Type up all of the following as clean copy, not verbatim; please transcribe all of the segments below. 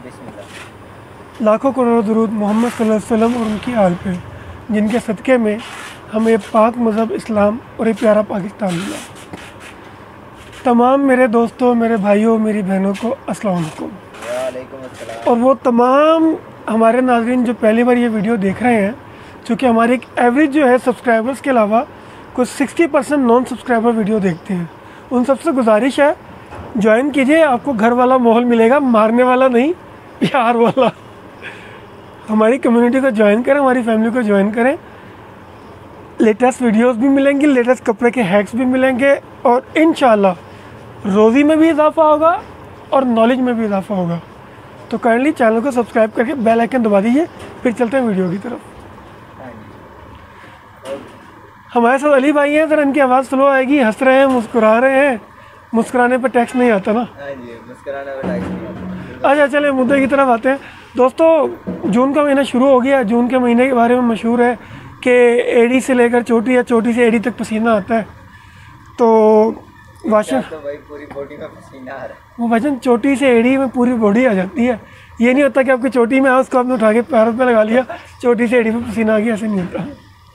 बिस्मिल्लाह। लाखों करोड़ों दुरूद मोहम्मद सल्लल्लाहु अलैहि वसल्लम और उनकी आल पे, जिनके सदक़े में हमें पाक मज़हब इस्लाम और ये प्यारा पाकिस्तान मिला। तमाम मेरे दोस्तों, मेरे भाइयों, मेरी बहनों को अस्सलाम वालेकुम। वालेकुम अस्सलाम। और वो तमाम हमारे नाज़रीन जो पहली बार ये वीडियो देख रहे हैं, चूँकि हमारी एक एवरेज जो है सब्सक्राइबर्स के अलावा कुछ 60% नॉन सब्सक्राइबर वीडियो देखते हैं। उन सबसे गुजारिश है ज्वाइन कीजिए, आपको घर वाला माहौल मिलेगा, मारने वाला नहीं, प्यार वाला। हमारी कम्युनिटी को ज्वाइन करें, हमारी फैमिली को ज्वाइन करें। लेटेस्ट वीडियोस भी मिलेंगी, लेटेस्ट कपड़े के हैक्स भी मिलेंगे और इंशाल्लाह रोज़ी में भी इजाफा होगा और नॉलेज में भी इजाफा होगा। तो काइंडली चैनल को सब्सक्राइब करके बेल आइकन दबा दीजिए। फिर चलते हैं वीडियो की तरफ। हमारे साथ अली भाई हैं, सर इनकी आवाज़ स्लो आएगी, हंस रहे हैं, मुस्कुरा रहे हैं। मुस्कुराने पर टैक्स नहीं आता ना। हाँ जी, मुस्कुराने पर टैक्स नहीं आता। अच्छा चले मुद्दे की तरफ आते हैं। दोस्तों, जून का महीना शुरू हो गया। जून के महीने के बारे में मशहूर है कि एड़ी से लेकर चोटी या चोटी से एड़ी तक पसीना आता है। तो वाशन तो भाई पूरी बॉडी में पसीना आ रहा है। वो वजन चोटी से एड़ी में पूरी बॉडी आ जाती है। ये नहीं होता कि आपकी चोटी में आओ उसको आपने उठा के पैरों पे लगा लिया, चोटी से एड़ी में पसीना आ गया, ऐसे नहीं होता।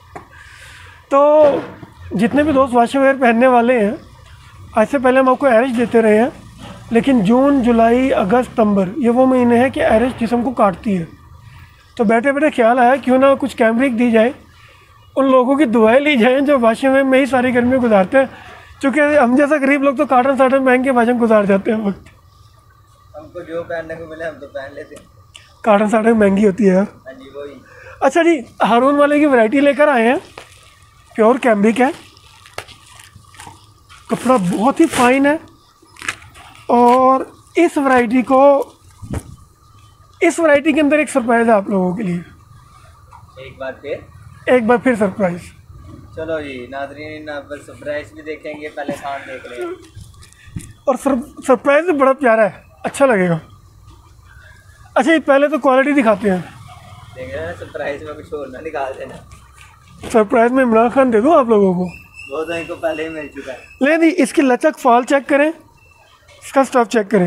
तो जितने भी दोस्त वाशन वेयर पहनने वाले हैं, आज से पहले हम आपको एरिश देते रहे हैं, लेकिन जून, जुलाई, अगस्त, सितंबर ये वो महीने हैं कि एरिश जिस्म को काटती है। तो बैठे बैठे ख्याल आया क्यों ना कुछ कैमरिक दी जाए, उन लोगों की दुआएं ली जाएँ जो वाशिंग में ही सारी गर्मी गुजारते हैं। क्योंकि हम जैसा गरीब लोग तो कार्टन साटन पहन के वाशिंग गुजार जाते हैं वक्त। हमको जो पहनने को मिले हम तो पहन लेते हैं। कार्टन साटन महंगी होती है यार। हाँ जी वही। अच्छा जी, हारून वाले की वैरायटी लेकर आए हैं। प्योर कैमरिक है, कपड़ा बहुत ही फाइन है। और इस वैरायटी के अंदर एक सरप्राइज़ है आप लोगों के लिए। एक बार फिर सरप्राइज़। चलो जी नाज़रीन, अब सरप्राइज भी देखेंगे, पहले खान देख रहे हैं। और सरप्राइज़ भी बड़ा प्यारा है, अच्छा लगेगा। अच्छा ये पहले तो क्वालिटी दिखाते हैं। देख रहे हैं सरप्राइज में कुछ और ना निकाल देना। सरप्राइज में इमरान खान दे दूँ आप लोगों को। वो तो इनको पहले ही मिल चुका है। ले दी। इसकी लचक फॉल चेक करें, इसका स्टफ चेक करें।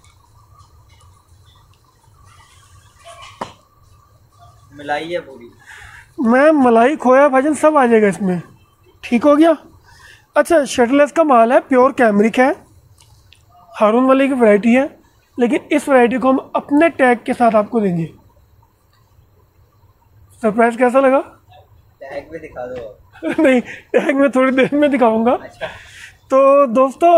मिलाई है पूरी। मैं मलाई खोया भाजन सब आ जाएगा इसमें। ठीक हो गया। अच्छा, शटलेस का माल है, प्योर कैमरिक है, हारून वाले की वैरायटी है, लेकिन इस वैरायटी को हम अपने टैग के साथ आपको देंगे। सरप्राइज कैसा लगा? टैग भी दिखा दो। नहीं, टैग में थोड़ी देर में दिखाऊंगा। अच्छा। तो दोस्तों,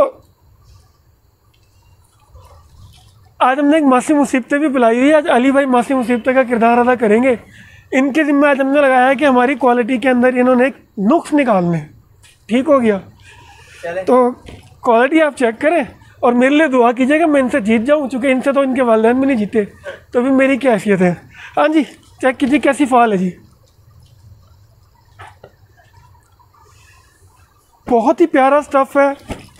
आज हमने एक मासी मुसीबतें भी बुलाई हुई है। आज अली भाई मासी मुसीबतें का किरदार अदा करेंगे। इनके जिम्मे आज हमने लगाया है कि हमारी क्वालिटी के अंदर इन्होंने एक नुक्स निकालने हैं। ठीक हो गया। चले। तो क्वालिटी आप चेक करें और मेरे लिए दुआ कीजिएगा मैं इनसे जीत जाऊं, चूँकि इनसे तो इनके वालिदैन भी नहीं जीते, तो भी मेरी क्या हैसियत है। हाँ जी, चेक कीजिए कैसी फाल है जी। बहुत ही प्यारा स्टफ है।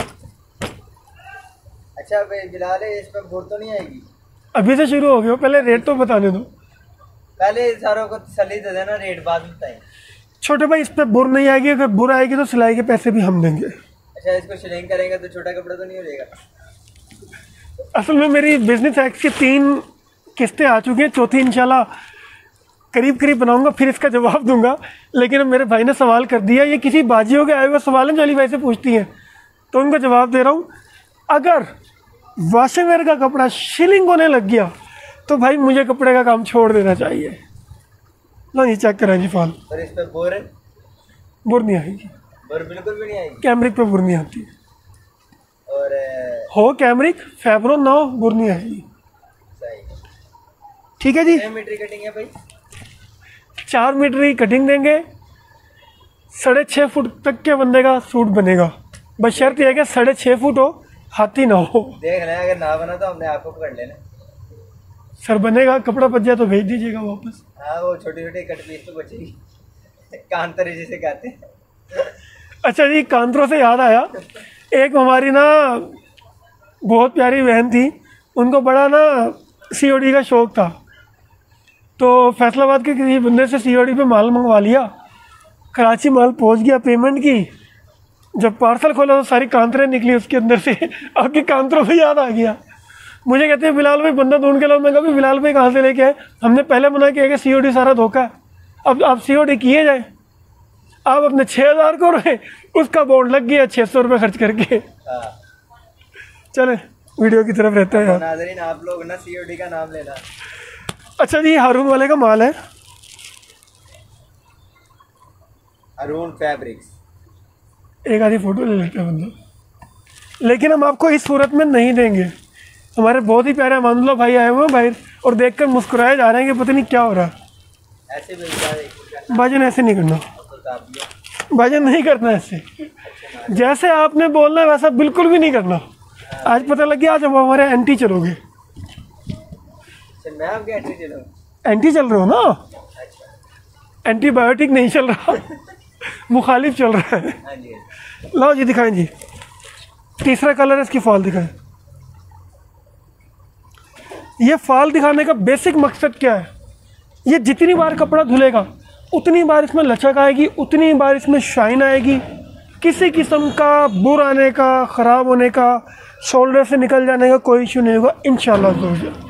अच्छा भाई बिलाल, इस पर बुर तो नहीं आएगी? अभी से शुरू हो गया, पहले रेट तो बताने दो। पहले सारों को तसल्ली दे देना, रेट बाद में बताएं। छोटे भाई, इस पर बुर नहीं आएगी। अगर बुर आएगी तो सिलाई के पैसे भी हम देंगे। अच्छा, इसको शिलिंग करेंगे तो छोटा कपड़ा तो नहीं हो जाएगा? असल में मेरी बिजनेस एक्ट की 3 किस्तें आ चुकी हैं, चौथी इंशाल्लाह करीब करीब बनाऊंगा, फिर इसका जवाब दूंगा। लेकिन अब मेरे भाई ने सवाल कर दिया, ये किसी बाजियों के आए हुए सवाल हैं जो अली भाई से पूछती हैं, तो उनको जवाब दे रहा हूँ। अगर वाशिंग वेयर का कपड़ा शिलिंग होने लग गया तो भाई मुझे कपड़े का काम छोड़ देना चाहिए। लो ये चेक करें जी फॉल। और इस पर बुर नहीं आएगी। बुर बिल्कुल भी नहीं आएगी। कैमरिक पे बुर नहीं आती। और हो कैमरिक, फैब्रो ना हो, बुर नहीं आएगी। सही। ठीक है जी। 6 मीटर कटिंग है भाई। 4 मीटर की कटिंग देंगे। 6.5 फुट तक के बंदे का सूट बनेगा। बस शर्त यह है कि 6.5 फुट हो, हाथी ना हो। देख रहे हैं, अगर ना बना तो हमने आपको पकड़ लेना। सर बनेगा, कपड़ा बच जाए तो भेज दीजिएगा वापस। हाँ, वो छोटी छोटी कट पीस तो बचेगी। कांतरे जिसे कहते हैं। अच्छा जी, कांतरों से याद आया, एक हमारी ना बहुत प्यारी बहन थी, उनको बड़ा ना COD का शौक़ था। तो फैसलाबाद के किसी बंदे से COD पे माल मंगवा लिया। कराची माल पहुंच गया, पेमेंट की, जब पार्सल खोला तो सारी कांतरें निकली उसके अंदर से। आपकी कांतरों से याद आ गया, मुझे कहते हैं बिलाल भाई बंदा ढूंढ के लाओ। मैं कहा भी बिलाल भाई कहाँ से लेके आए, हमने पहले मना किया कि COD सारा धोखा है। अब आप COD किए जाए, आप अपने 6,000 को रहे, उसका बॉन्ड लग गया 600 रुपये खर्च करके। हाँ। चले वीडियो की तरफ रहते हैं यार। नाज़रीन आप लोग ना COD का नाम लेना। अच्छा जी, हारून वाले का माल है, हारून फैब्रिक्स। एक आधी फोटो ले लेते हैं बंदा, लेकिन हम आपको इस सूरत में नहीं देंगे। हमारे बहुत ही प्यारे अमानुल्लाह भाई आए हुए हैं बाहर और देखकर मुस्कुराए जा रहे हैं कि पता नहीं क्या हो रहा है। ऐसे भी भाईजान ऐसे नहीं करना, भाईजान नहीं करना ऐसे। जैसे आपने बोलना है वैसा बिल्कुल भी नहीं करना। आज पता लग गया आज अब हमारे एंटी चलोगे। मैं आपके एंटी चलूँ? एंटी चल रहे हो ना, एंटीबायोटिक नहीं चल रहा, मुखालिफ चल रहा है। हाँ जी। लाओ जी दिखाएं जी, तीसरा कलर है, इसकी फॉल दिखाएं। ये फॉल दिखाने का बेसिक मकसद क्या है, ये जितनी बार कपड़ा धुलेगा उतनी बार इसमें लचक आएगी, उतनी बार इसमें शाइन आएगी। किसी किस्म का बुर आने का, ख़राब होने का, शोल्डर से निकल जाने का कोई इशू नहीं होगा इंशाल्लाह।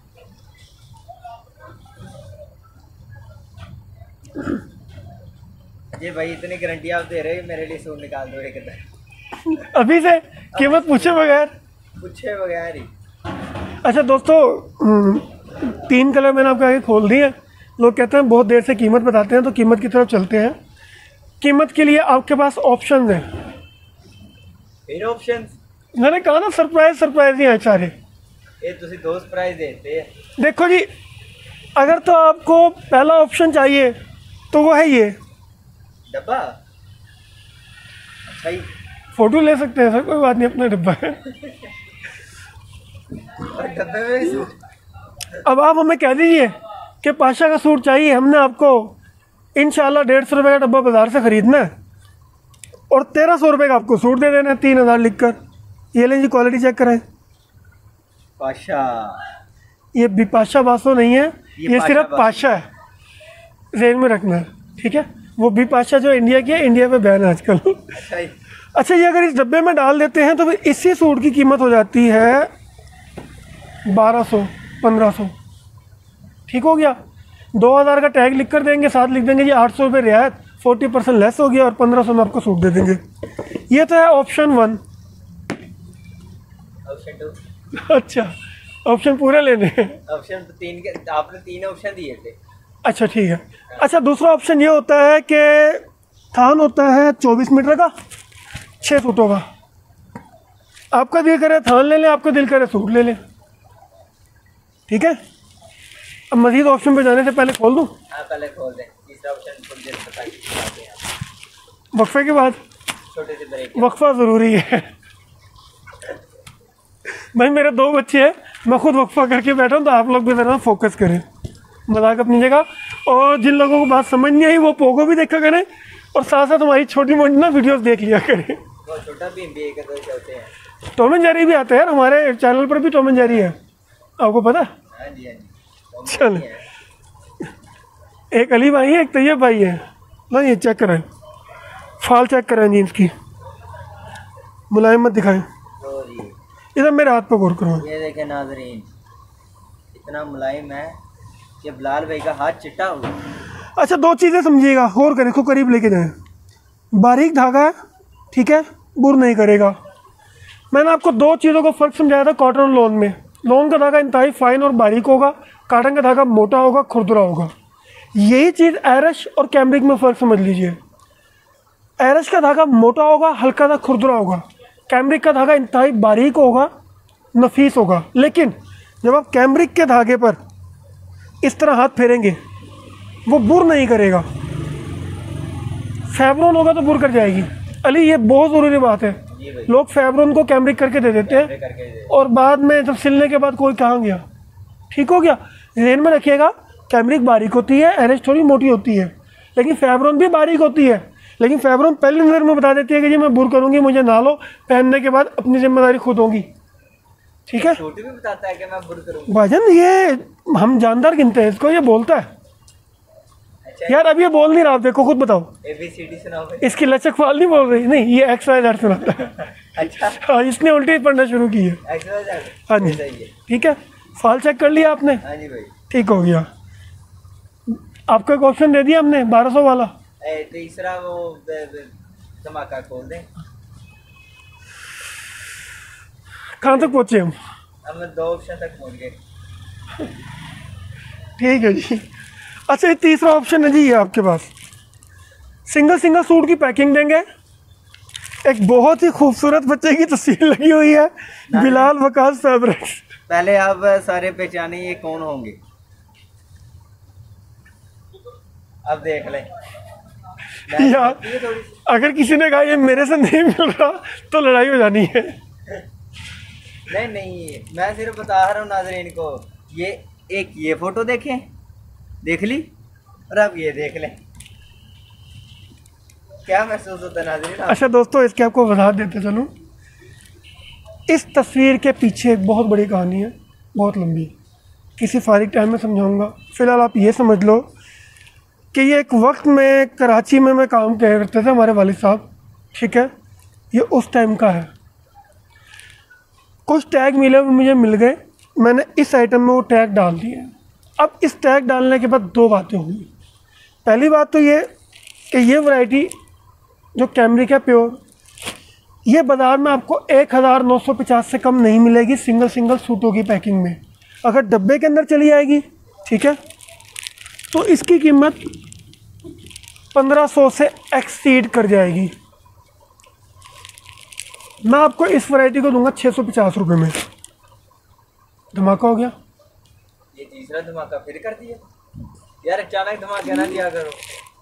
ये भाई इतनी गारंटी आप दे रहे हो, मेरे लिए सूट निकाल दो एक इधर। अभी से कीमत पूछे बगैर ही। अच्छा दोस्तों, 3 कलर मैंने आपके आगे खोल दिए हैं। लोग कहते हैं बहुत देर से कीमत बताते हैं, तो कीमत की तरफ चलते हैं। कीमत के लिए आपके पास ऑप्शंस हैं। फिर ऑप्शंस मैंने कहा ना, सरप्राइज ही हैं सारे। ये तुसी दो सरप्राइज देते हैं। देखो जी, अगर तो आपको पहला ऑप्शन चाहिए तो वो है ये डब्बा। अच्छा ही फोटो ले सकते हैं सर, कोई बात नहीं, अपना डब्बा है। और डब्बे में सूट। अब आप हमें कह दीजिए कि पाशा का सूट चाहिए, हमने आपको इंशाल्लाह 150 रुपये का डब्बा बाज़ार से ख़रीदना है और 1300 रुपये का आपको सूट दे देना है 3000 लिख कर। ये लें जी, क्वालिटी चेक कराएं। पाशा, ये बिपाशा बासो नहीं है, ये सिर्फ पाशा है, जेन में रखना है, ठीक है। वो बिपाशा जो इंडिया की है, इंडिया पे बैन है आजकल। अच्छा, ये अगर इस डब्बे में डाल देते हैं तो फिर इसी सूट की कीमत हो जाती है 1200-1500, ठीक हो गया। 2000 का टैग लिख कर देंगे, साथ लिख देंगे जी 800 रुपये रियायत, 40% लेस हो गया और 1500 में आपको सूट दे देंगे। ये तो है ऑप्शन 1। ऑप्शन 2? अच्छा, ऑप्शन पूरे लेने हैं। ऑप्शन 3 के आपने 3 ऑप्शन दिए थे। अच्छा ठीक है। अच्छा, दूसरा ऑप्शन ये होता है कि थान होता है 24 मीटर का, 6 सूटों का। आपका दिल करे थान ले लें, आपका दिल करे सूट ले लें, ठीक है। अब मज़ीद ऑप्शन पे जाने से पहले खोल दूँ? हाँ पहले खोल दें। तीसरा ऑप्शन थोड़ी देर बताइए। वक्फे के बाद छोटे से ब्रेक। वक्फा ज़रूरी है भाई, मेरे 2 बच्चे हैं, मैं खुद वक्फा करके बैठा हूँ, तो आप लोग भी ज़रा फोकस करें, मजाक अपनी जगह। और जिन लोगों को बात समझ नहीं आई वो पोगो भी देखा करें और साथ साथ हमारी छोटी मोटी ना वीडियोस देख लिया करें। वो छोटा भी एक दो चलते हैं। टॉम एंड जेरी भी आता है यार, हमारे चैनल पर भी टॉम एंड जेरी है, आपको पता? हाँ जी, हाँ जी। चल, एक अली भाई है, एक तैयब भाई है ना। ये चेक कराएं, फाल चेक कराएं जीन्स की, मुलायम मत दिखाएं। इधर मेरे हाथ पर गौर करो। ये देखें नाजरीन, इतना मुलायम है कि बिलाल भाई का हाथ चिट्टा हुआ। अच्छा, 2 चीज़ें समझिएगा, और करें को करीब लेके जाएं। बारीक धागा है, ठीक है, बुर नहीं करेगा। मैंने आपको 2 चीज़ों का फ़र्क समझाया था कॉटन और लोन में। लोन का धागा इंतहाई फाइन और बारीक होगा, कॉटन का धागा मोटा होगा, खुरदुरा होगा। यही चीज़ एरश और कैम्ब्रिक में फ़र्क समझ लीजिए। एरश का धागा मोटा होगा, हल्का सा खुरदुरा होगा। कैम्ब्रिक का धागा इंतहाई बारीक होगा, नफीस होगा। लेकिन जब आप कैम्ब्रिक के धागे पर इस तरह हाथ फेरेंगे, वो बुर नहीं करेगा। फैब्रॉन होगा तो बुर कर जाएगी। अली, ये बहुत ज़रूरी बात है। लोग फैब्रॉन को कैम्ब्रिक करके दे देते हैं और बाद में जब सिलने के बाद कोई कहाँ गया, ठीक हो गया। ध्यान में रखिएगा, कैम्ब्रिक बारीक होती है, एरश थोड़ी मोटी होती है, लेकिन फैब्रॉन भी बारीक होती है। लेकिन फैब्रॉन पहली नज़र में बता देती है कि जी मैं बुर करूँगी, मुझे ना लो, पहनने के बाद अपनी जिम्मेदारी खुद होगी, ठीक है। छोटी भी बताता है कि मैं बुर करूँगा। भाईजान, ये हम जानदार गिनते हैं इसको, ये बोलता है। अच्छा, यार अब ये बोल नहीं रहा, आप देखो खुद बताओ। ABCD सुनाओ। इसकी लचक फाल नहीं बोल रही, नहीं, ये XYZ सुनाता है। अच्छा हाँ, इसने उल्टी पढ़ना शुरू की है। XYZ हाँ जी, सही है। ठीक है, फाइल चेक कर लिया आपने? हाँ जी भाई। ठीक हो गया। आपको एक ऑप्शन दे दिया हमने 1200 वाला। तीसरा वो धमाका खोल दें। कहाँ तक पहुँचे हम? अब मैं 2 ऑप्शन तक पहुंच गए। ठीक है जी। अच्छा, ये तीसरा ऑप्शन है जी, ये आपके पास सिंगल सिंगल सूट की पैकिंग देंगे। एक बहुत ही खूबसूरत बच्चे की तस्वीर लगी हुई है, बिलाल वकास फैब्रिक्स। पहले आप सारे पहचाने ये कौन होंगे, अब देख लें। यार अगर किसी ने कहा ये मेरे से नहीं मिल रहा तो लड़ाई हो जानी है। नहीं नहीं, मैं सिर्फ बता रहा हूँ नाज़रीन को, ये फोटो देखें, देख ली, और अब ये देख लें, क्या महसूस होता है नाज़रीन? अच्छा दोस्तों, इसके आपको वजाहत देते चलूँ। इस तस्वीर के पीछे एक बहुत बड़ी कहानी है, बहुत लंबी, किसी फारिग टाइम में समझाऊंगा। फ़िलहाल आप ये समझ लो कि ये एक वक्त में कराची में मैं काम किया करते थे, हमारे वालिद साहब, ठीक है, ये उस टाइम का है। कुछ टैग मुझे मिल गए, मैंने इस आइटम में वो टैग डाल दिए। अब इस टैग डालने के बाद 2 बातें हुई। पहली बात तो ये कि ये वैरायटी जो कैमरिक है प्योर, ये बाज़ार में आपको 1950 से कम नहीं मिलेगी सिंगल सूटों की पैकिंग में। अगर डब्बे के अंदर चली आएगी, ठीक है, तो इसकी कीमत 1500 से एक्सीड कर जाएगी। मैं आपको इस वैरायटी को दूंगा 650 रुपये में। धमाका हो गया। ये तीसरा धमाका फिर कर दिया यार, अचानक धमाका ना दिया करो।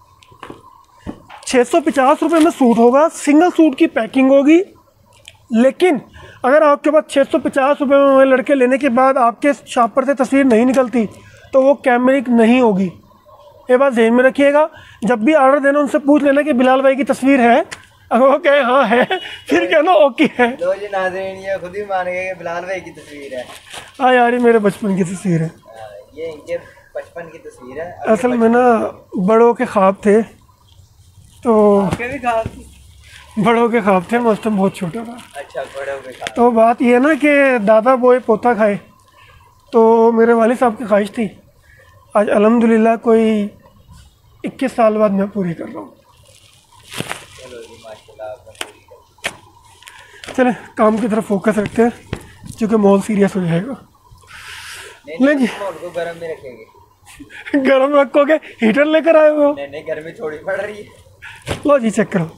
650 रुपये में सूट होगा, सिंगल सूट की पैकिंग होगी। लेकिन अगर आपके पास 650 रुपये में लड़के लेने के बाद आपके शॉप पर से तस्वीर नहीं निकलती तो वो कैमरिक नहीं होगी। ये बात ध्यान में रखिएगा। जब भी ऑर्डर देना उनसे पूछ लेना कि बिलाल भाई की तस्वीर है, अगर वो कहे हाँ है, फिर कहना ओके है। तो जी नाज़रीन, ये खुद ही मान गए कि बिलाल भाई की तस्वीर है। हाँ यार, ये मेरे बचपन की तस्वीर है। ये इनके बचपन की तस्वीर है। असल में ना बड़ों के ख्वाब थे, तो आपके भी ख्वाब थी? बड़ों के ख्वाब थे, मैं उस टाइम बहुत छोटा था। अच्छा, बड़ों के ख्वाब। तो बात ये ना कि दादा बोए पोता खाए, तो मेरे वालिद साहब की ख्वाहिश थी। आज अल्हम्दुलिल्लाह कोई 21 साल बाद मैं पूरी कर रहा हूँ। चलो जी, माशाल्लाह आपने पूरी कर दी। चले काम की तरफ फोकस रखते हैं, क्योंकि माहौल सीरियस हो जाएगा। नहीं जी, माहौल को गर्म में रखेंगे। गर्म रखोगे? हीटर लेकर आए हो? नहीं, गर्मी थोड़ी पड़ रही है। लो जी, चेक करो।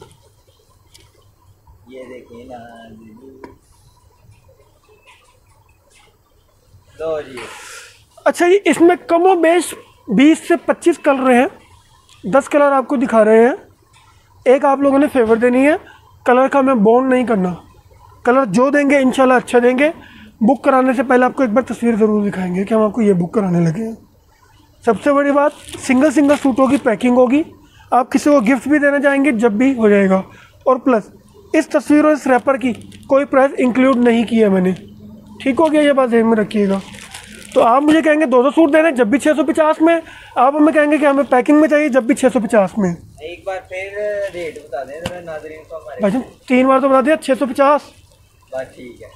ये देखिए ना, लो जी। अच्छा जी, इसमें कमो बेश 20 से 25 कलर हैं, 10 कलर आपको दिखा रहे हैं। एक आप लोगों ने फेवर देनी है, कलर का मैं बॉन्ड नहीं करना। कलर जो देंगे इंशाल्लाह अच्छा देंगे। बुक कराने से पहले आपको एक बार तस्वीर ज़रूर दिखाएंगे कि हम आपको ये बुक कराने लगे हैं। सबसे बड़ी बात, सिंगल सूटों की पैकिंग होगी। आप किसी को गिफ्ट भी देना चाहेंगे जब भी हो जाएगा। और प्लस इस तस्वीर और इस रैपर की कोई प्राइस इंक्लूड नहीं किया मैंने। ठीक हो गया, ये बात ध्यान में रखिएगा। तो आप मुझे कहेंगे 2 सूट देने जब भी 650 में, आप हमें कहेंगे कि हमें पैकिंग में चाहिए जब भी 650 में। एक बार फिर रेट बता दें जरा नाज़रीन को हमारे। भाई 3 बार तो बता दिया, 650। बात ठीक है।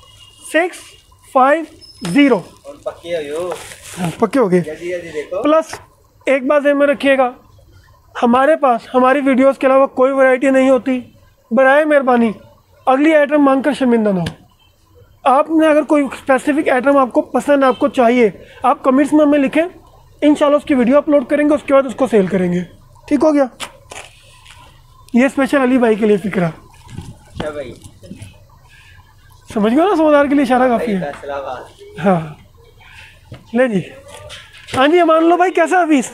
650 और पक्के हो, पक्के हो गए। जल्दी जल्दी देखो। प्लस एक बात ध्यान में रखिएगा, हमारे पास हमारी वीडियोस के अलावा कोई वैरायटी नहीं होती। बराए मेहरबानी अगली आइटम मांगकर शर्मिंदा ना हो। आपने अगर कोई स्पेसिफिक आइटम आपको पसंद, आपको चाहिए, आप कमेंट्स में हमें लिखें, इंशाल्लाह उसकी वीडियो अपलोड करेंगे, उसके बाद उसको सेल करेंगे। ठीक हो गया। ये स्पेशल अली भाई के लिए फिक्रा। अच्छा भाई, समझ गए ना, समझदार के लिए इशारा काफ़ी है। फैसलाबाद। हाँ ले जी। हाँ जी, मान लो भाई, कैसा हफीस?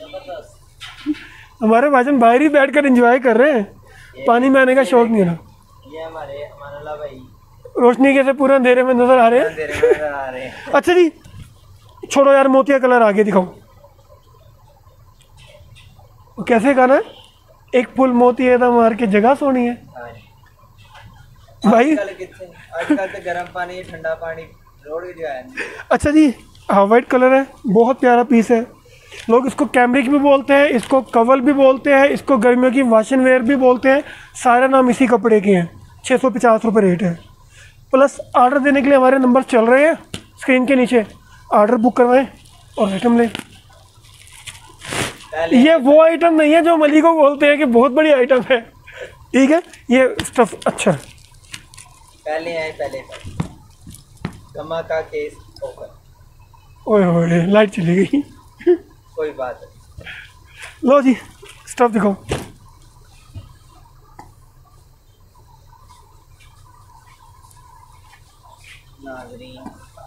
हमारे भाईजान बाहर ही बैठ कर इंजॉय कर रहे हैं, पानी में आने का शौक नहीं रहा। ये हमारे अमानुल्लाह भाई रोशनी कैसे पूरे अंधेरे में नजर आ रहे हैं। अंधेरे में नजर आ रहे हैं। अच्छा जी, छोड़ो यार, मोतिया कलर आगे दिखाओ। वो कैसे गाना है? एक फुल मोती है तो मार के जगह सोनी है। हाँ। भाई आजकल तो गर्म पानी, ठंडा पानी रोड ही जो है। अच्छा जी, हाँ, वाइट कलर है, बहुत प्यारा पीस है। लोग इसको कैमरिक भी बोलते हैं, इसको कवल भी बोलते हैं, इसको गर्मियों की वाशन वेयर भी बोलते हैं। सारे नाम इसी कपड़े के हैं। ₹650 रेट है। प्लस ऑर्डर देने के लिए हमारे नंबर चल रहे हैं स्क्रीन के नीचे, ऑर्डर बुक करवाएं और आइटम लें। ये वो आइटम नहीं है जो मली को बोलते हैं कि बहुत बड़ी आइटम है, ठीक है, ये स्टफ अच्छा है। पहले आए पहले गमा का केस ओपन। ओए ओए लाइट चली गई। कोई बात नहीं। लो जी स्टफ दिखाओ। नाज़रीन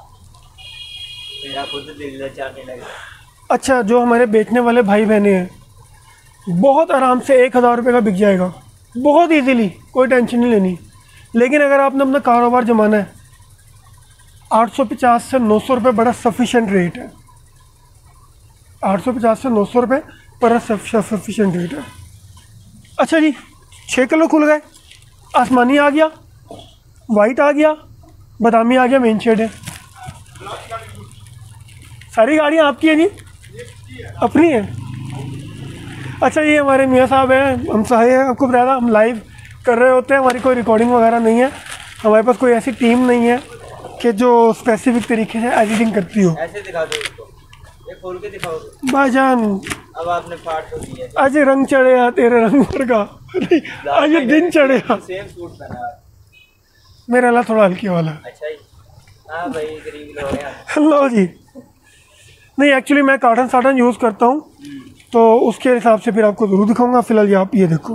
मेरा खुद दिल लचाने लगा। अच्छा, जो हमारे बेचने वाले भाई बहने हैं, बहुत आराम से 1000 रुपये का बिक जाएगा, बहुत इजीली, कोई टेंशन नहीं लेनी। लेकिन अगर आपने अपना कारोबार जमाना है, 850 से 900 रुपये बड़ा सफिशेंट रेट है। 850 से 900 रुपये बड़ा सफिशेंट रेट है। अच्छा जी, 6 किलो खुल गए, आसमानी आ गया, वाइट आ गया, बादामी आ गया, मेन शेड है। सारी गाड़ियाँ आपकी हैं जी, अपनी हैं? अच्छा, ये हमारे मियाँ साहब हैं, हम सही हैं, आपको बताया था, हम लाइव कर रहे होते हैं, हमारी कोई रिकॉर्डिंग वगैरह नहीं है, हमारे पास कोई ऐसी टीम नहीं है कि जो स्पेसिफिक तरीके से एडिटिंग करती हो। ऐसे दिखा दो उसको, ये खोल के दिखाओ भाईजान। अब आपने फाड़ तो दिया। आज रंग चढ़े आ तेरे रंग पर का, आज ये दिन चढ़े आ। सेम सूट पहना है। मेरा अल्लाह थोड़ा हल्के वाला। अच्छा जी, हाँ भाई गरीब लोग हैं। लो जी, नहीं एक्चुअली मैं कार्टन साटन यूज़ करता हूँ, तो उसके हिसाब से फिर आपको ज़रूर दिखाऊंगा। फिलहाल ये आप ये देखो,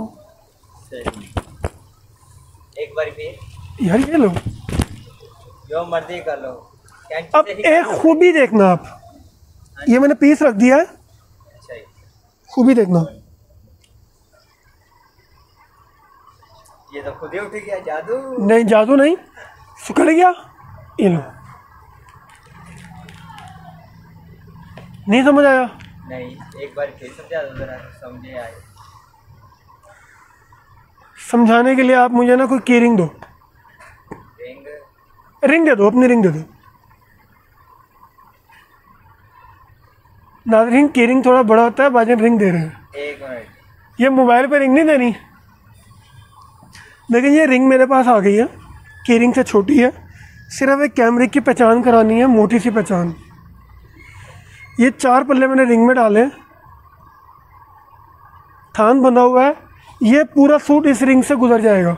एक बार फिर यार ये लो। जो मर्जी कर लो। अब एक खूबी देखना आप, ये मैंने पीस रख दिया है, अच्छा जी, खूबी देखना। ये तो खुद ही उठ गया जादू। नहीं जादू नहीं, सुखड़ गया। ये लो, नहीं समझ आया? नहीं, एक बार फिर समझा दो जरा, समझे आए। समझाने के लिए आप मुझे ना कोई की रिंग दो, रिंग दे दो, अपनी रिंग दे दो। नाज़रीन की रिंग थोड़ा बड़ा होता है, भाईजान रिंग दे रहे हैं। एक मिनट, ये मोबाइल पे रिंग नहीं देनी, लेकिन ये रिंग मेरे पास आ गई है, की रिंग से छोटी है, सिर्फ एक कैमरे की पहचान करानी है, मोटी सी पहचान। ये 4 पल्ले मैंने रिंग में डाले, थान बंधा हुआ है, ये पूरा सूट इस रिंग से गुजर जाएगा।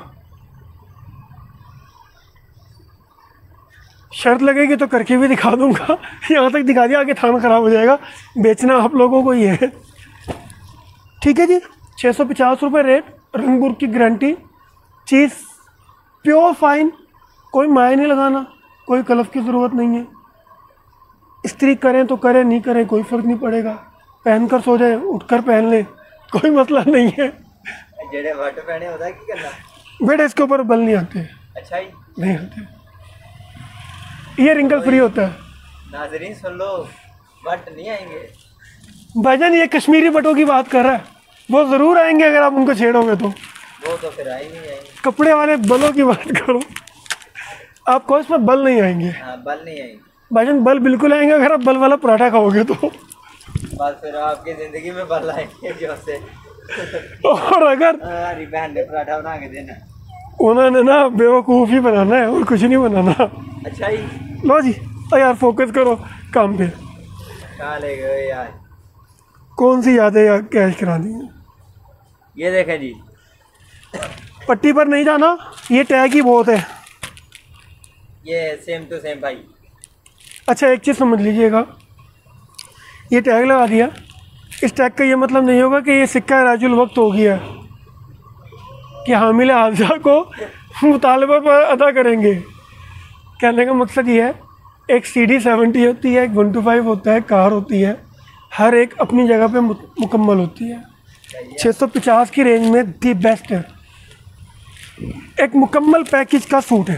शर्त लगेगी तो करके भी दिखा दूंगा, यहाँ तक दिखा दिया, आगे थान खराब हो जाएगा। बेचना आप लोगों को ही है, ठीक है जी। 650 रुपये रेट, रंग बुर की गारंटी, चीज़ प्योर फाइन, कोई माय नहीं लगाना, कोई कलफ की ज़रूरत नहीं है। इस्त्री करें तो करें, नहीं करें कोई फ़र्क नहीं पड़ेगा, पहन कर सो जाए, उठकर पहन ले, कोई मसला नहीं है। जेड़े वट पहने होता है कि करना बेटा इसके ऊपर बल नहीं आते। अच्छा ही नहीं आते, ये रिंकल फ्री होता है। नाज़रीन सुन लो, वट नहीं आएंगे। भाईजान ये कश्मीरी बटों की बात कर रहा है, वो ज़रूर आएंगे अगर आप उनको छेड़ोगे तो। वो तो फिर आए नहीं आएंगे। कपड़े वाले बलों की बात करो, आपको इसमें बल नहीं आएंगे। हाँ, बल नहीं आएंगे भाईजान, बल बिल्कुल आएंगे अगर आप बल वाला पराठा खाओगे तो। बस फिर आपकी ज़िंदगी में बल आएंगे जो से। और अगर हमारी बहन ने पराठा बना के देना। उन्होंने ना बेवकूफ़ ही बनाना है और कुछ नहीं बनाना। अच्छा ही, लो जी, यार फोकस करो काम पे। कहाँ ले गए यार? कौन सी यादें या कैश करा दी हैं? ये देखें जी, पट्टी पर नहीं जाना, ये टैग ही बहुत है। ये सेम टू सेम भाई। अच्छा एक चीज़ समझ लीजिएगा, ये टैग लगा दिया, इस टैग का ये मतलब नहीं होगा कि ये सिक्का राजुल वक्त हो गया कि हामिल हादसा को मुतालबा पर अदा करेंगे। कहने का मकसद ये है, एक CD70 होती है, एक 125 होता है, कार होती है, हर एक अपनी जगह पे मुकम्मल होती है। 650 की रेंज में दी बेस्ट है, एक मुकम्मल पैकेज का सूट है।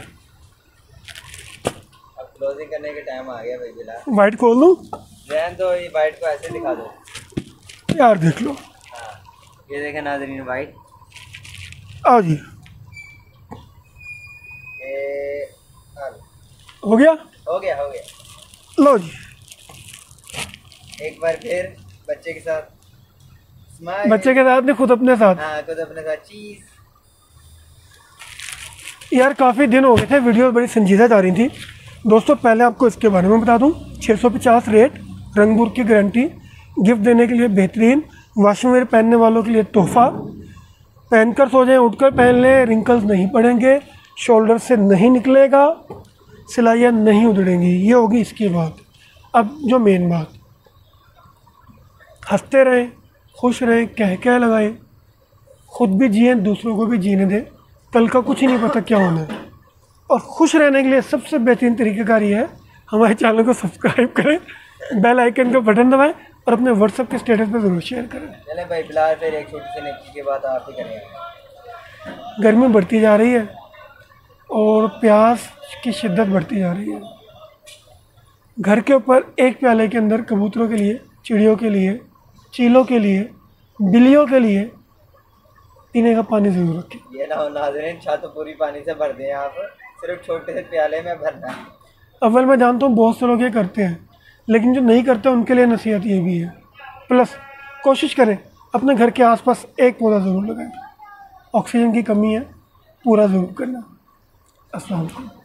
अब क्लोजिंग करने के टाइम आ गया भाई बिला। वाइट खोल दूँ? रहने दो, ये वाइट को ऐसे दिखा दो यार देख लो। हाँ, ये देखें नाज़रीन वाइट। आओ जी, ये हो गया? हो गया हो गया। लो जी, एक बार फिर बच्चे के साथ स्माइल। बच्चे के साथ नहीं, खुद अपने साथ। हाँ, खुद अपने साथ चीज। यार काफ़ी दिन हो गए थे, वीडियो बड़ी संजीदा जा रही थी दोस्तों। पहले आपको इसके बारे में बता दूं, 650 रेट, रंग बुर की गारंटी, गिफ्ट देने के लिए बेहतरीन, वॉशिंग वेयर पहनने वालों के लिए तोहफा, पहनकर सो जाएं, उठकर पहन लें, रिंकल्स नहीं पड़ेंगे, शोल्डर से नहीं निकलेगा, सिलाइयाँ नहीं उधड़ेंगी। ये होगी इसकी बात। अब जो मेन बात, हंसते रहें, खुश रहें, कह लगाएं, खुद भी जिए, दूसरों को भी जीने दें। कल का कुछ ही नहीं पता क्या होना है। और खुश रहने के लिए सबसे बेहतरीन तरीक़ाकार ये है, हमारे चैनल को सब्सक्राइब करें, बेल आइकन का बटन दबाएं और अपने व्हाट्सएप के स्टेटस पर ज़रूर शेयर करें। चलें भाई, फिलहाल फिर एक छोटी सी नेकी के बाद आप ही करें। गर्मी बढ़ती जा रही है और प्यास की शिद्दत बढ़ती जा रही है। घर के ऊपर एक प्याले के अंदर कबूतरों के लिए, चिड़ियों के लिए, चीलों के लिए, बिल्लियों के लिए पीने का पानी ज़रूर रखें। ये ना हो नाज़रीन, छत पूरी पानी से भर दें आप, सिर्फ छोटे से प्याले में भरना है। अव्वल मैं जानता हूँ बहुत से लोग ये करते हैं, लेकिन जो नहीं करते उनके लिए नसीहत ये भी है। प्लस कोशिश करें अपने घर के आसपास एक पौधा ज़रूर लगाएं। ऑक्सीजन की कमी है, पूरा ज़रूर करना। अस्सलाम वालेकुम।